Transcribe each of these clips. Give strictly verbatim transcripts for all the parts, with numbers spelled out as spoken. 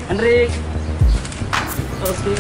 Hendrik. Oke.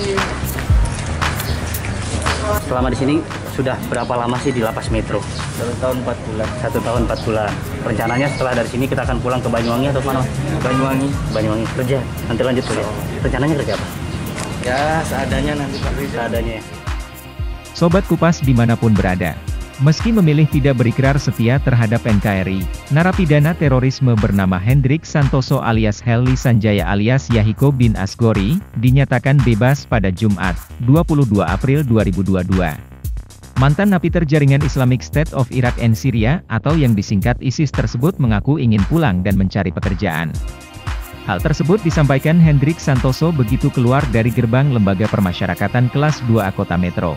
Selama di sini sudah berapa lama sih di Lapas Metro? Satu tahun empat bulan. Satu tahun empat bulan. Rencananya setelah dari sini kita akan pulang ke Banyuwangi atau mana? Banyuwangi. Banyuwangi kerja. Nanti lanjut kerja. Rencananya kerja apa? Ya seadanya nanti Pak. Seadanya ya. Sobat Kupas dimanapun berada. Meski memilih tidak berikrar setia terhadap N K R I, narapidana terorisme bernama Hendrik Santoso alias Helly Sanjaya alias Yahiko bin Asgori, dinyatakan bebas pada Jumat, dua puluh dua April dua ribu dua puluh dua. Mantan napiter jaringan Islamic State of Iraq and Syria, atau yang disingkat ISIS tersebut mengaku ingin pulang dan mencari pekerjaan. Hal tersebut disampaikan Hendrik Santoso begitu keluar dari gerbang Lembaga Permasyarakatan Kelas dua A Kota Metro.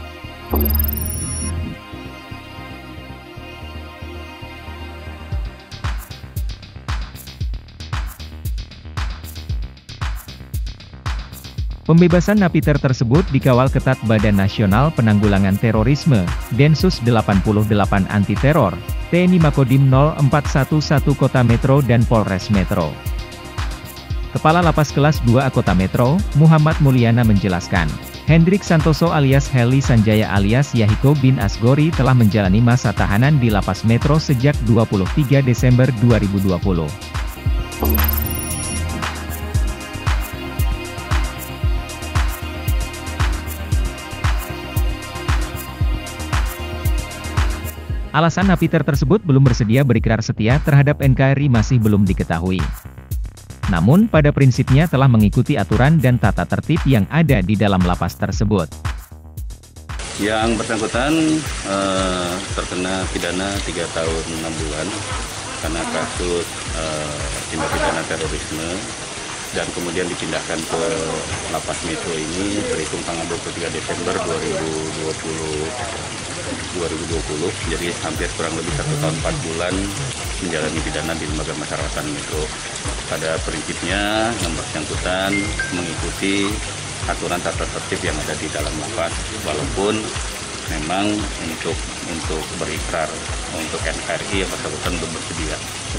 Pembebasan napiter tersebut dikawal ketat Badan Nasional Penanggulangan Terorisme, Densus delapan puluh delapan Anti Teror, T N I Makodim nol empat satu satu Kota Metro dan Polres Metro. Kepala Lapas Kelas dua A Kota Metro, Muhammad Mulyana menjelaskan, Hendrik Santoso alias Helly Sanjaya alias Yahiko bin Asgori telah menjalani masa tahanan di Lapas Metro sejak dua puluh tiga Desember dua ribu dua puluh. Alasan napiter tersebut belum bersedia berikrar setia terhadap N K R I masih belum diketahui. Namun pada prinsipnya telah mengikuti aturan dan tata tertib yang ada di dalam lapas tersebut. Yang bersangkutan eh, terkena pidana tiga tahun enam bulan karena kasus eh, tindak pidana terorisme dan kemudian dipindahkan ke Lapas Metro ini terhitung tanggal dua puluh tiga Desember dua ribu dua puluh, jadi hampir kurang lebih satu tahun empat bulan menjalani pidana di Lembaga Permasyarakatan Metro. Pada prinsipnya yang bersangkutan mengikuti aturan tata tertib yang ada di dalam lapas, walaupun memang untuk untuk berikrar untuk N K R I yang bersangkutan belum bersedia.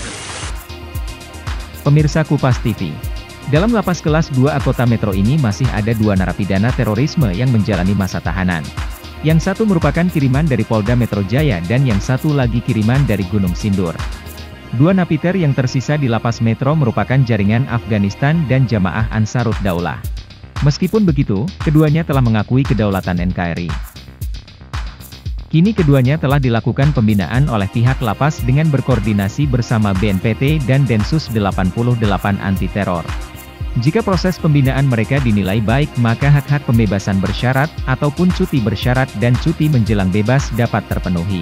Pemirsa Kupas T V. Dalam Lapas Kelas dua A Kota Metro ini masih ada dua narapidana terorisme yang menjalani masa tahanan. Yang satu merupakan kiriman dari Polda Metro Jaya dan yang satu lagi kiriman dari Gunung Sindur. Dua napiter yang tersisa di Lapas Metro merupakan jaringan Afghanistan dan Jamaah Ansarut Daulah. Meskipun begitu, keduanya telah mengakui kedaulatan N K R I. Kini keduanya telah dilakukan pembinaan oleh pihak lapas dengan berkoordinasi bersama B N P T dan Densus delapan puluh delapan Anti Teror. Jika proses pembinaan mereka dinilai baik, maka hak-hak pembebasan bersyarat, ataupun cuti bersyarat dan cuti menjelang bebas dapat terpenuhi.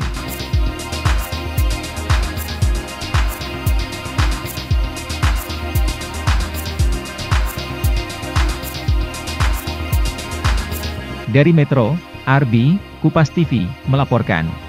Dari Metro, Arbi, Kupas T V, melaporkan.